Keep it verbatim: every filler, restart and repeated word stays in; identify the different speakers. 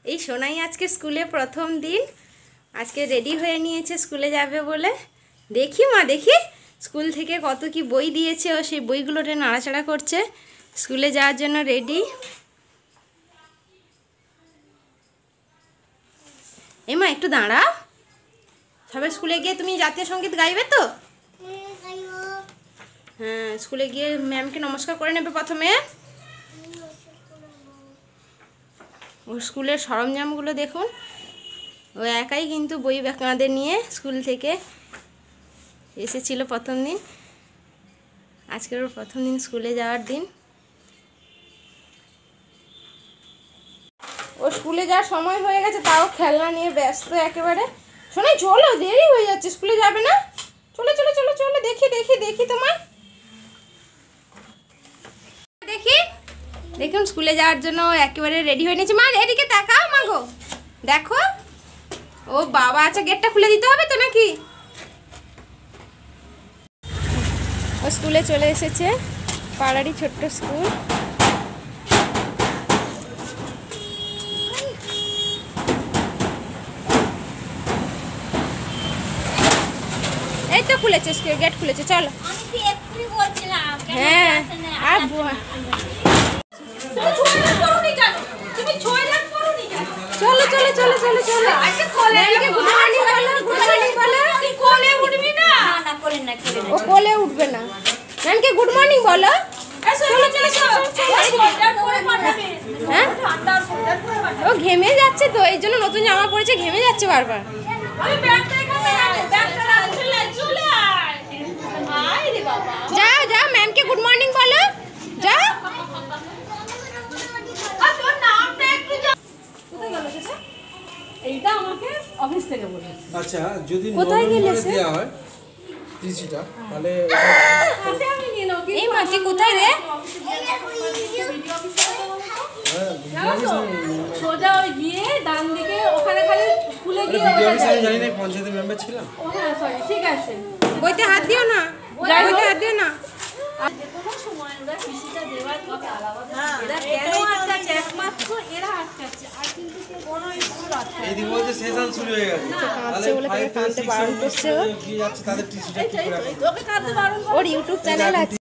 Speaker 1: এই সোনাই আজকে স্কুলে প্রথম দিন, আজকে রেডি হয়ে নিয়েছে স্কুলে যাবে বলে। দেখি মা, দেখি স্কুল থেকে কত কি বই দিয়েছে, ও সেই বইগুলোতে নাড়াচাড়া করছে। স্কুলে যাওয়ার জন্য রেডি। এই মা একটু দাঁড়াও, সবাই স্কুলে গিয়ে তুমি জাতীয় সঙ্গীত গাইবে তো? হ্যাঁ, স্কুলে গিয়ে ম্যামকে নমস্কার করে নেবে প্রথমে। ওর স্কুলের সরঞ্জামগুলো দেখুন, ও একাই কিন্তু বই কাঁধে নিয়ে স্কুল থেকে এসেছিল প্রথম দিন। আজকের ওর প্রথম দিন স্কুলে যাওয়ার দিন। ও স্কুলে যাওয়ার সময় হয়ে গেছে, তাও খেলনা নিয়ে ব্যস্ত একেবারে। শোনাই চলো, দেরি হয়ে যাচ্ছে, স্কুলে যাবে না? চলো চলো চলো চলো, দেখি দেখি দেখি তোমার দেখি। দেখুন স্কুলে যাওয়ার জন্য একেবারে রেডি হয়ে নিয়েছে। মা এদিকে তাকাও, মা গো দেখো। ও বাবা, আচ্ছা গেটটা খুলে দিতে হবে তো নাকি? ও স্কুলে চলে এসেছে, পাড়ারই ছোট্ট স্কুল। এই তো খুলেছে, গেট খুলেছে, চলো। হ্যাঁ, আর চলো চলো চলো চলো চলো। ও কোলে উঠবে না, ম্যামকে গুড মর্নিং বলো। ও ঘেমে যাচ্ছে তো, এই জন্য নতুন জামা পরেছে, ঘেমে যাচ্ছে বারবার। যাও যাও, ম্যামকে গুড মর্নিং বলো, যাও।
Speaker 2: এইটা আমাকে অফিস থেকে বলে।
Speaker 3: আচ্ছা, যদি
Speaker 1: কোথায় গেলেছে
Speaker 3: দেয়া হয় টিসিটা, তাহলে
Speaker 2: আচ্ছা আমি নিয়ে নাও।
Speaker 1: এই মা কি কোথায় রে?
Speaker 2: সোজা ওই গিয়ে ডান দিকে, ওখানে খালি স্কুলে গিয়ে
Speaker 3: ভিডিও অফিসে আমি জানি না, পঞ্চায়েতের মেম্বার ছিলাম।
Speaker 2: ও হ্যাঁ সরি, ঠিক আছে।
Speaker 1: বইতে হাত দিও না, বইতে হাত দিও না।
Speaker 2: যে কোনো সময় ওরা কৃষিটা দেওয়ার কথা আলাদা। এরা কেন আটকাচ্ছে? একমাত্র এরা আটকাচ্ছে, আর কিন্তু কোনো স্কুল আটকাচ্ছে।
Speaker 3: এই দিন বলছে সেশন শুরু হয়ে গেছে,
Speaker 1: কাঁদছে বলে তাকে কাঁদতে বারণ করছে।
Speaker 3: কি যাচ্ছে তাদের টিসিটা কি করে?
Speaker 2: তোকে কাঁদতে বারণ
Speaker 1: ওর ইউটিউব চ্যানেল আছে।